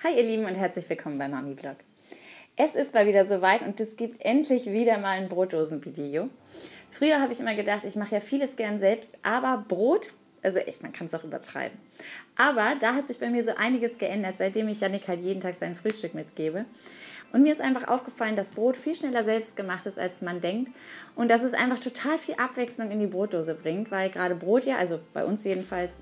Hi ihr Lieben und herzlich willkommen bei Mami Vlog. Es ist mal wieder soweit und es gibt endlich wieder mal ein Brotdosen-Video. Früher habe ich immer gedacht, ich mache ja vieles gern selbst, aber Brot, also echt, man kann es auch übertreiben. Aber da hat sich bei mir so einiges geändert, seitdem ich Yannick halt jeden Tag sein Frühstück mitgebe. Und mir ist einfach aufgefallen, dass Brot viel schneller selbst gemacht ist, als man denkt. Und dass es einfach total viel Abwechslung in die Brotdose bringt, weil gerade Brot ja, also bei uns jedenfalls,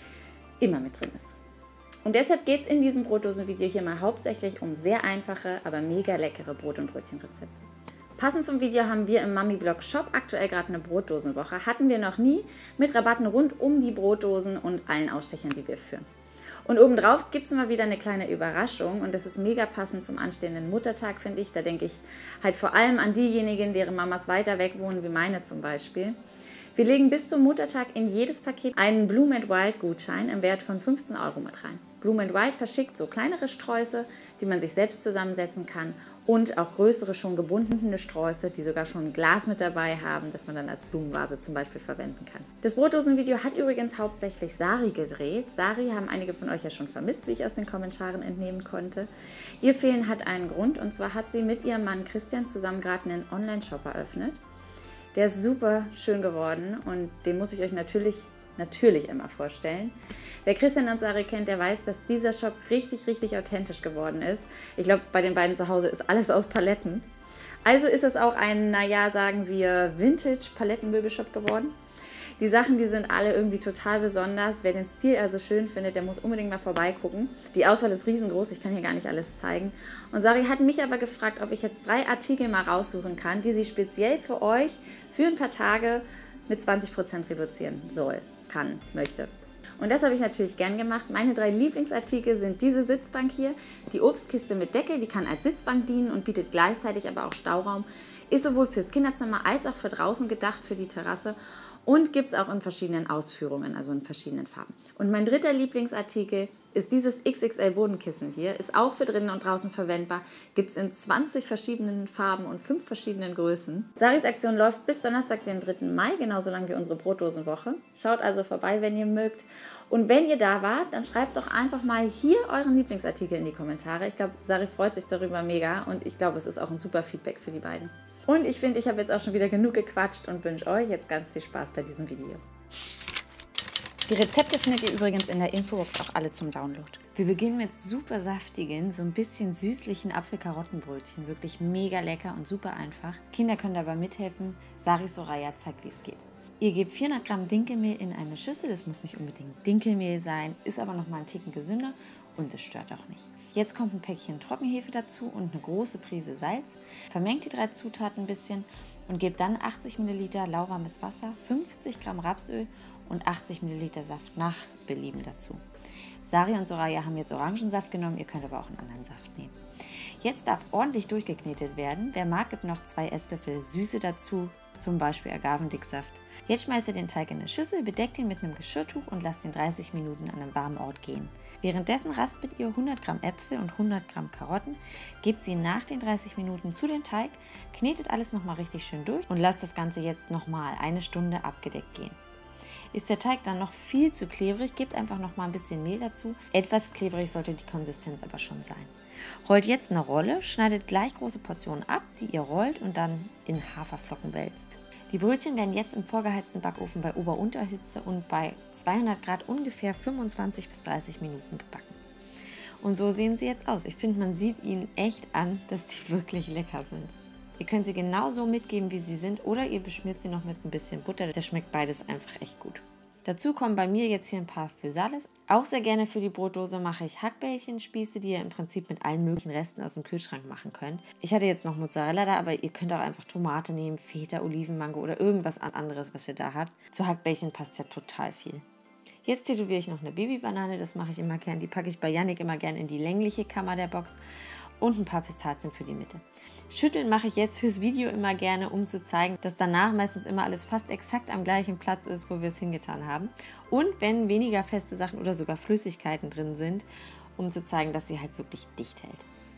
immer mit drin ist. Und deshalb geht es in diesem Brotdosen-Video hier mal hauptsächlich um sehr einfache, aber mega leckere Brot- und Brötchenrezepte. Passend zum Video haben wir im Mami Blog Shop aktuell gerade eine Brotdosenwoche. Hatten wir noch nie, mit Rabatten rund um die Brotdosen und allen Ausstechern, die wir führen. Und obendrauf gibt es immer wieder eine kleine Überraschung und das ist mega passend zum anstehenden Muttertag, finde ich. Da denke ich halt vor allem an diejenigen, deren Mamas weiter weg wohnen, wie meine zum Beispiel. Wir legen bis zum Muttertag in jedes Paket einen Bloom & Wild Gutschein im Wert von 15 € mit rein. Bloom & Wild verschickt so kleinere Sträuße, die man sich selbst zusammensetzen kann und auch größere, schon gebundene Sträuße, die sogar schon ein Glas mit dabei haben, das man dann als Blumenvase zum Beispiel verwenden kann. Das Brotdosenvideo hat übrigens hauptsächlich Sari gedreht. Sari haben einige von euch ja schon vermisst, wie ich aus den Kommentaren entnehmen konnte. Ihr Fehlen hat einen Grund und zwar hat sie mit ihrem Mann Christian zusammen gerade einen Online-Shop eröffnet. Der ist super schön geworden und den muss ich euch natürlich immer vorstellen. Wer Christian und Sari kennt, der weiß, dass dieser Shop richtig authentisch geworden ist. Ich glaube, bei den beiden zu Hause ist alles aus Paletten. Also ist es auch ein, naja, sagen wir, Vintage-Palettenmöbelshop geworden. Die Sachen, die sind alle irgendwie total besonders. Wer den Stil also schön findet, der muss unbedingt mal vorbeigucken. Die Auswahl ist riesengroß, ich kann hier gar nicht alles zeigen. Und Sari hat mich aber gefragt, ob ich jetzt 3 Artikel mal raussuchen kann, die sie speziell für euch für ein paar Tage mit 20% reduzieren möchte. Und das habe ich natürlich gern gemacht. Meine 3 Lieblingsartikel sind diese Sitzbank hier, die Obstkiste mit Decke, die kann als Sitzbank dienen und bietet gleichzeitig aber auch Stauraum. Ist sowohl fürs Kinderzimmer als auch für draußen gedacht, für die Terrasse. Und gibt es auch in verschiedenen Ausführungen, also in verschiedenen Farben. Und mein dritter Lieblingsartikel ist dieses XXL Bodenkissen hier. Ist auch für drinnen und draußen verwendbar. Gibt es in 20 verschiedenen Farben und 5 verschiedenen Größen. Saris Aktion läuft bis Donnerstag, den 3. Mai, genauso lang wie unsere Brotdosenwoche. Schaut also vorbei, wenn ihr mögt. Und wenn ihr da wart, dann schreibt doch einfach mal hier euren Lieblingsartikel in die Kommentare. Ich glaube, Sari freut sich darüber mega und ich glaube, es ist auch ein super Feedback für die beiden. Und ich finde, ich habe jetzt auch schon wieder genug gequatscht und wünsche euch jetzt ganz viel Spaß bei diesem Video. Die Rezepte findet ihr übrigens in der Infobox auch alle zum Download. Wir beginnen mit super saftigen, so ein bisschen süßlichen Apfel-Karottenbrötchen. Wirklich mega lecker und super einfach. Kinder können dabei mithelfen. Sari Soraya zeigt, wie es geht. Ihr gebt 400 Gramm Dinkelmehl in eine Schüssel. Das muss nicht unbedingt Dinkelmehl sein, ist aber noch mal ein Ticken gesünder und es stört auch nicht. Jetzt kommt ein Päckchen Trockenhefe dazu und eine große Prise Salz. Vermengt die 3 Zutaten ein bisschen und gebt dann 80 ml lauwarmes Wasser, 50 Gramm Rapsöl und 80 ml Saft nach Belieben dazu. Sari und Soraya haben jetzt Orangensaft genommen, ihr könnt aber auch einen anderen Saft nehmen. Jetzt darf ordentlich durchgeknetet werden. Wer mag, gibt noch 2 Esslöffel Süße dazu, zum Beispiel Agavendicksaft. Jetzt schmeißt ihr den Teig in eine Schüssel, bedeckt ihn mit einem Geschirrtuch und lasst ihn 30 Minuten an einem warmen Ort gehen. Währenddessen raspelt ihr 100 Gramm Äpfel und 100 Gramm Karotten, gebt sie nach den 30 Minuten zu dem Teig, knetet alles nochmal richtig schön durch und lasst das Ganze jetzt nochmal 1 Stunde abgedeckt gehen. Ist der Teig dann noch viel zu klebrig, gebt einfach nochmal ein bisschen Mehl dazu. Etwas klebrig sollte die Konsistenz aber schon sein. Rollt jetzt eine Rolle, schneidet gleich große Portionen ab, die ihr rollt und dann in Haferflocken wälzt. Die Brötchen werden jetzt im vorgeheizten Backofen bei Ober-Unterhitze und bei 200 Grad ungefähr 25 bis 30 Minuten gebacken. Und so sehen sie jetzt aus. Ich finde, man sieht ihnen echt an, dass die wirklich lecker sind. Ihr könnt sie genauso mitgeben, wie sie sind, oder ihr beschmiert sie noch mit ein bisschen Butter. Das schmeckt beides einfach echt gut. Dazu kommen bei mir jetzt hier ein paar Physalis. Auch sehr gerne für die Brotdose mache ich Hackbällchenspieße, die ihr im Prinzip mit allen möglichen Resten aus dem Kühlschrank machen könnt. Ich hatte jetzt noch Mozzarella da, aber ihr könnt auch einfach Tomate nehmen, Feta, Olivenmango oder irgendwas anderes, was ihr da habt. Zu Hackbällchen passt ja total viel. Jetzt tätowiere ich noch eine Babybanane, das mache ich immer gern. Die packe ich bei Yannick immer gern in die längliche Kammer der Box. Und ein paar Pistazien für die Mitte. Schütteln mache ich jetzt fürs Video immer gerne, um zu zeigen, dass danach meistens immer alles fast exakt am gleichen Platz ist, wo wir es hingetan haben. Und wenn weniger feste Sachen oder sogar Flüssigkeiten drin sind, um zu zeigen, dass sie halt wirklich dicht hält.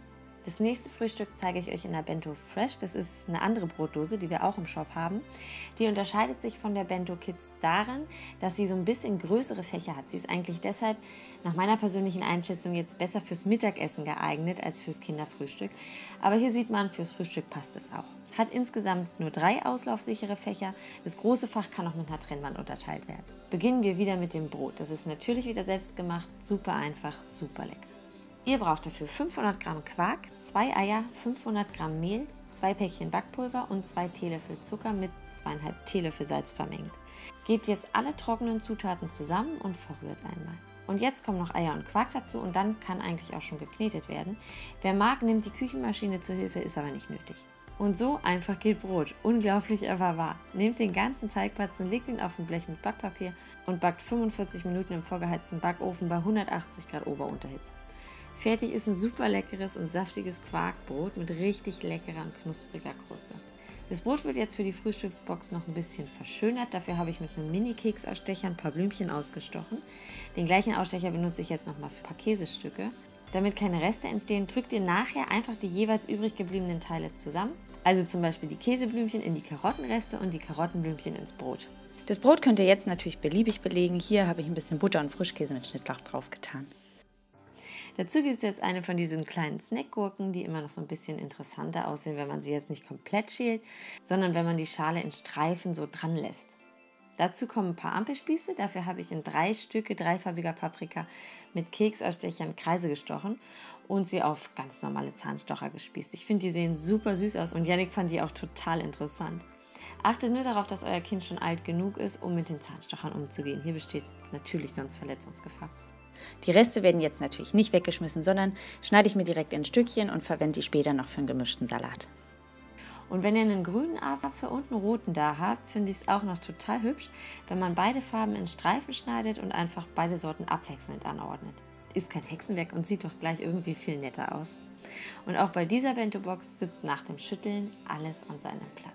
Das nächste Frühstück zeige ich euch in der Bento Fresh. Das ist eine andere Brotdose, die wir auch im Shop haben. Die unterscheidet sich von der Bento Kids darin, dass sie so ein bisschen größere Fächer hat. Sie ist eigentlich deshalb nach meiner persönlichen Einschätzung jetzt besser fürs Mittagessen geeignet als fürs Kinderfrühstück. Aber hier sieht man, fürs Frühstück passt es auch. Hat insgesamt nur 3 auslaufsichere Fächer. Das große Fach kann auch mit einer Trennwand unterteilt werden. Beginnen wir wieder mit dem Brot. Das ist natürlich wieder selbst gemacht, super einfach, super lecker. Ihr braucht dafür 500 Gramm Quark, 2 Eier, 500 Gramm Mehl, 2 Päckchen Backpulver und 2 Teelöffel Zucker mit 2,5 Teelöffel Salz vermengt. Gebt jetzt alle trockenen Zutaten zusammen und verrührt einmal. Und jetzt kommen noch Eier und Quark dazu und dann kann eigentlich auch schon geknetet werden. Wer mag, nimmt die Küchenmaschine zur Hilfe, ist aber nicht nötig. Und so einfach geht Brot. Unglaublich, aber wahr. Nehmt den ganzen Teigbatzen, legt ihn auf ein Blech mit Backpapier und backt 45 Minuten im vorgeheizten Backofen bei 180 Grad Oberunterhitze. Fertig ist ein super leckeres und saftiges Quarkbrot mit richtig leckerer und knuspriger Kruste. Das Brot wird jetzt für die Frühstücksbox noch ein bisschen verschönert. Dafür habe ich mit einem Mini-Keksausstecher ein paar Blümchen ausgestochen. Den gleichen Ausstecher benutze ich jetzt nochmal für ein paar Käsestücke. Damit keine Reste entstehen, drückt ihr nachher einfach die jeweils übrig gebliebenen Teile zusammen. Also zum Beispiel die Käseblümchen in die Karottenreste und die Karottenblümchen ins Brot. Das Brot könnt ihr jetzt natürlich beliebig belegen. Hier habe ich ein bisschen Butter und Frischkäse mit Schnittlauch drauf getan. Dazu gibt es jetzt eine von diesen kleinen Snackgurken, die immer noch so ein bisschen interessanter aussehen, wenn man sie jetzt nicht komplett schält, sondern wenn man die Schale in Streifen so dran lässt. Dazu kommen ein paar Ampelspieße, dafür habe ich in 3 Stücke dreifarbiger Paprika mit Keksausstechern Kreise gestochen und sie auf ganz normale Zahnstocher gespießt. Ich finde, die sehen super süß aus und Yannick fand die auch total interessant. Achtet nur darauf, dass euer Kind schon alt genug ist, um mit den Zahnstochern umzugehen. Hier besteht natürlich sonst Verletzungsgefahr. Die Reste werden jetzt natürlich nicht weggeschmissen, sondern schneide ich mir direkt in Stückchen und verwende die später noch für einen gemischten Salat. Und wenn ihr einen grünen Apfel und einen roten da habt, finde ich es auch noch total hübsch, wenn man beide Farben in Streifen schneidet und einfach beide Sorten abwechselnd anordnet. Ist kein Hexenwerk und sieht doch gleich irgendwie viel netter aus. Und auch bei dieser Bento-Box sitzt nach dem Schütteln alles an seinem Platz.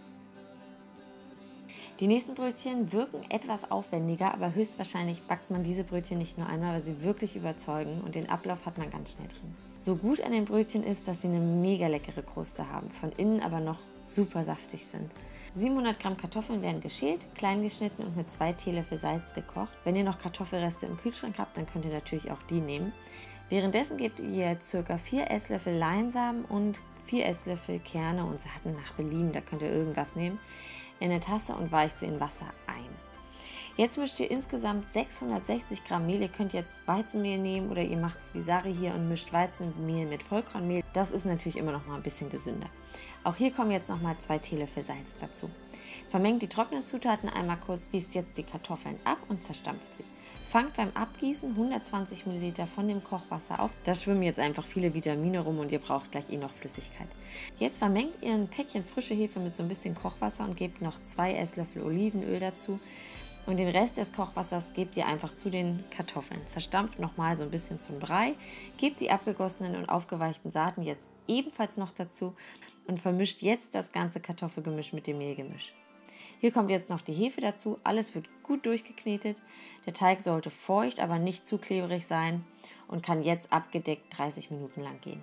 Die nächsten Brötchen wirken etwas aufwendiger, aber höchstwahrscheinlich backt man diese Brötchen nicht nur einmal, weil sie wirklich überzeugen und den Ablauf hat man ganz schnell drin. So gut an den Brötchen ist, dass sie eine mega leckere Kruste haben, von innen aber noch super saftig sind. 700 Gramm Kartoffeln werden geschält, klein geschnitten und mit 2 Teelöffel Salz gekocht. Wenn ihr noch Kartoffelreste im Kühlschrank habt, dann könnt ihr natürlich auch die nehmen. Währenddessen gebt ihr ca. 4 Esslöffel Leinsamen und 4 Esslöffel Kerne und Saaten nach Belieben, da könnt ihr irgendwas nehmen, in eine Tasse und weicht sie in Wasser ein. Jetzt mischt ihr insgesamt 660 Gramm Mehl. Ihr könnt jetzt Weizenmehl nehmen oder ihr macht es wie Sari hier und mischt Weizenmehl mit Vollkornmehl. Das ist natürlich immer noch mal ein bisschen gesünder. Auch hier kommen jetzt noch mal 2 Teelöffel Salz dazu. Vermengt die trockenen Zutaten einmal kurz, gießt jetzt die Kartoffeln ab und zerstampft sie. Fangt beim Abgießen 120 ml von dem Kochwasser auf. Da schwimmen jetzt einfach viele Vitamine rum und ihr braucht gleich noch Flüssigkeit. Jetzt vermengt ihr ein Päckchen frische Hefe mit so ein bisschen Kochwasser und gebt noch 2 Esslöffel Olivenöl dazu. Und den Rest des Kochwassers gebt ihr einfach zu den Kartoffeln. Zerstampft nochmal so ein bisschen zum Brei. Gebt die abgegossenen und aufgeweichten Saaten jetzt ebenfalls noch dazu und vermischt jetzt das ganze Kartoffelgemisch mit dem Mehlgemisch. Hier kommt jetzt noch die Hefe dazu. Alles wird gut durchgeknetet. Der Teig sollte feucht, aber nicht zu klebrig sein und kann jetzt abgedeckt 30 Minuten lang gehen.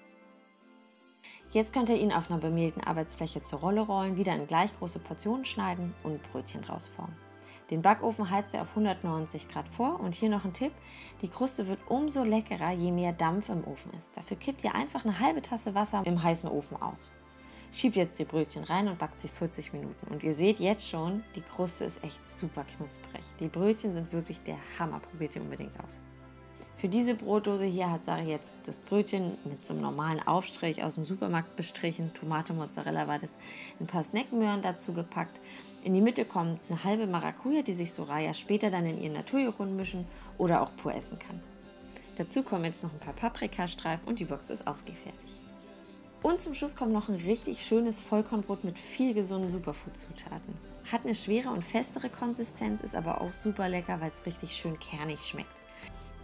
Jetzt könnt ihr ihn auf einer bemehlten Arbeitsfläche zur Rolle rollen, wieder in gleich große Portionen schneiden und Brötchen draus formen. Den Backofen heizt ihr auf 190 Grad vor und hier noch ein Tipp, die Kruste wird umso leckerer, je mehr Dampf im Ofen ist. Dafür kippt ihr einfach eine halbe Tasse Wasser im heißen Ofen aus. Schiebt jetzt die Brötchen rein und backt sie 40 Minuten. Und ihr seht jetzt schon, die Kruste ist echt super knusprig. Die Brötchen sind wirklich der Hammer, probiert ihr unbedingt aus. Für diese Brotdose hier hat Sari jetzt das Brötchen mit so einem normalen Aufstrich aus dem Supermarkt bestrichen. Tomate, Mozzarella war das, ein paar Snackmöhren dazu gepackt. In die Mitte kommt eine halbe Maracuja, die sich Soraya später dann in ihren Naturjoghurt mischen oder auch pur essen kann. Dazu kommen jetzt noch ein paar Paprikastreifen und die Box ist ausgefertigt. Und zum Schluss kommt noch ein richtig schönes Vollkornbrot mit viel gesunden Superfood-Zutaten. Hat eine schwere und festere Konsistenz, ist aber auch super lecker, weil es richtig schön kernig schmeckt.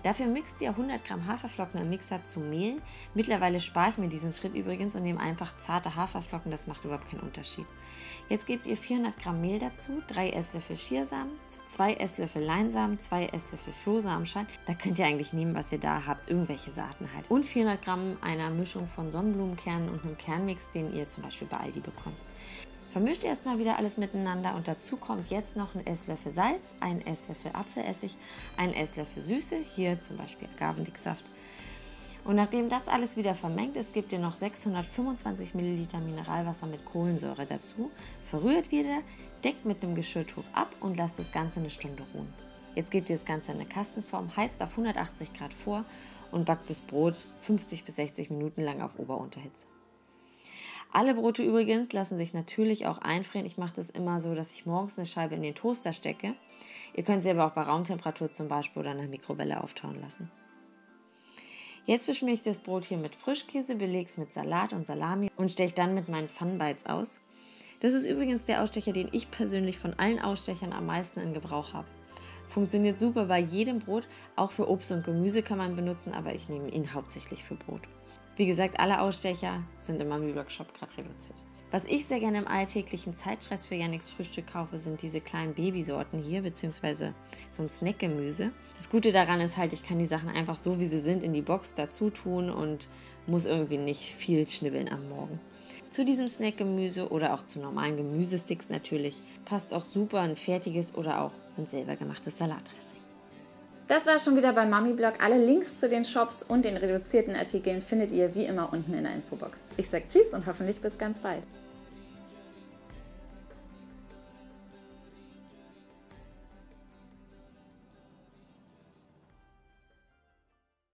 Dafür mixt ihr 100 Gramm Haferflocken im Mixer zu Mehl. Mittlerweile spare ich mir diesen Schritt übrigens und nehme einfach zarte Haferflocken, das macht überhaupt keinen Unterschied. Jetzt gebt ihr 400 Gramm Mehl dazu, 3 Esslöffel Schiersamen, 2 Esslöffel Leinsamen, 2 Esslöffel Flohsamenschalen. Da könnt ihr eigentlich nehmen, was ihr da habt, irgendwelche Saaten halt. Und 400 Gramm einer Mischung von Sonnenblumenkernen und einem Kernmix, den ihr zum Beispiel bei Aldi bekommt. Vermischt erstmal wieder alles miteinander und dazu kommt jetzt noch ein Esslöffel Salz, ein Esslöffel Apfelessig, ein Esslöffel Süße, hier zum Beispiel Agavendicksaft. Und nachdem das alles wieder vermengt ist, gebt ihr noch 625 Milliliter Mineralwasser mit Kohlensäure dazu, verrührt wieder, deckt mit dem Geschirrtuch ab und lasst das Ganze eine Stunde ruhen. Jetzt gebt ihr das Ganze in eine Kastenform, heizt auf 180 Grad vor und backt das Brot 50 bis 60 Minuten lang auf Ober-Unterhitze. Alle Brote übrigens lassen sich natürlich auch einfrieren. Ich mache das immer so, dass ich morgens eine Scheibe in den Toaster stecke. Ihr könnt sie aber auch bei Raumtemperatur zum Beispiel oder in der Mikrowelle auftauen lassen. Jetzt beschmiere ich das Brot hier mit Frischkäse, belege es mit Salat und Salami und steche dann mit meinen Fun Bites aus. Das ist übrigens der Ausstecher, den ich persönlich von allen Ausstechern am meisten in Gebrauch habe. Funktioniert super bei jedem Brot, auch für Obst und Gemüse kann man benutzen, aber ich nehme ihn hauptsächlich für Brot. Wie gesagt, alle Ausstecher sind im Mami-Blog Shop gerade reduziert. Was ich sehr gerne im alltäglichen Zeitstress für Yannicks Frühstück kaufe, sind diese kleinen Babysorten hier, beziehungsweise so ein Snackgemüse. Das Gute daran ist halt, ich kann die Sachen einfach so, wie sie sind, in die Box dazu tun und muss irgendwie nicht viel schnibbeln am Morgen. Zu diesem Snackgemüse oder auch zu normalen Gemüsesticks natürlich passt auch super ein fertiges oder auch ein selber gemachtes Salatdressing. Das war schon wieder bei Mami-Blog. Alle Links zu den Shops und den reduzierten Artikeln findet ihr wie immer unten in der Infobox. Ich sage Tschüss und hoffentlich bis ganz bald.